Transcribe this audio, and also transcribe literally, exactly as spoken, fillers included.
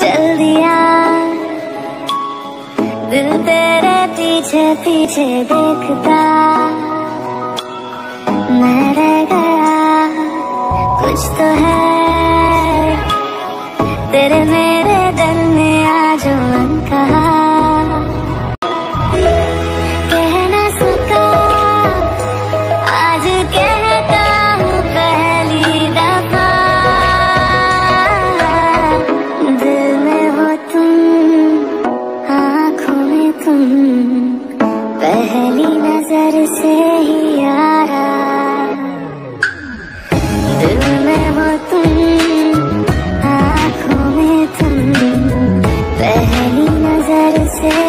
चल दिया दिल तेरे पीछे पीछे देखता, मैं रह गया कुछ तो है तेरे मेरे दिल में आज मन कहा, कह ना सका आज कहता हूँ पहली दफा, दिल में हो तुम आँखों में तुम, पहली नजर से ही यारा, दिल में हो तुम आँखों में तुम, पहली नजर से